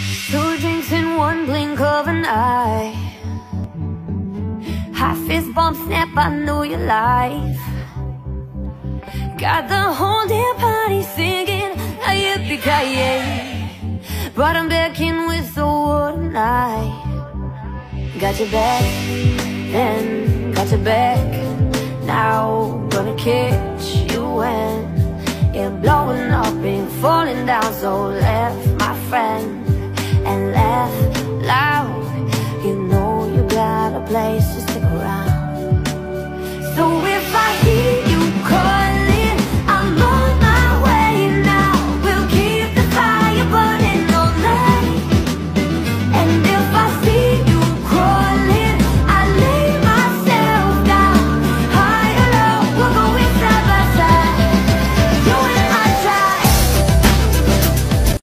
Two drinks in one blink of an eye. High fist bump snap, I know your life. Got the whole damn party singing yippee-ki-yay. Brought 'em back in with the war tonight. Got your back, then got your back. Now gonna catch you when you're blowing up and falling down. So laugh, my friend, and laugh loud. You know you got a place to stick around. So if I hear